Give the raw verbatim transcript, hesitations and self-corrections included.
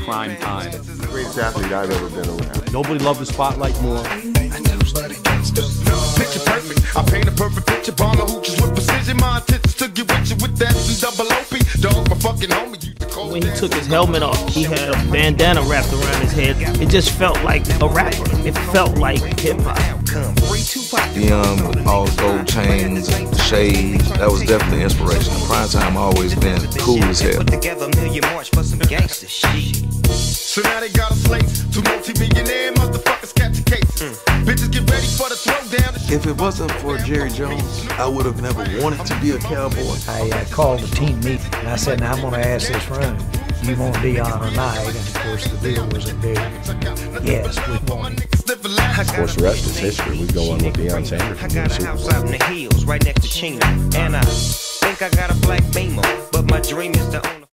prime time. Greatest athlete I've ever been around. Nobody loved the spotlight more. Picture perfect. I paint a perfect picture. Bomber hooches with precision. My intentions to get with you with that and double O P. Dog, my fucking homie. When he took his helmet off, he had a bandana wrapped around his head. It just felt like a rapper. It felt like hip-hop. Young with all the gold chains and shades, that was definitely inspiration. Prime Time always been cool as hell. So now they got a slate. Two multi-millionaire motherfuckers catch a case. Mm. Bitches get ready for the throwdown. If it wasn't for Jerry Jones, I would have never wanted to be a cowboy. I uh, called a team meeting and I said, now I'm going to ask this room, you want to be on tonight? And of course the deal was a big yes, we want it. Of course, the rest is history. We go on with Deion Sanders. I got a house out in the hills right next to Chino. And I think I got a black Beamer, but my dream is to own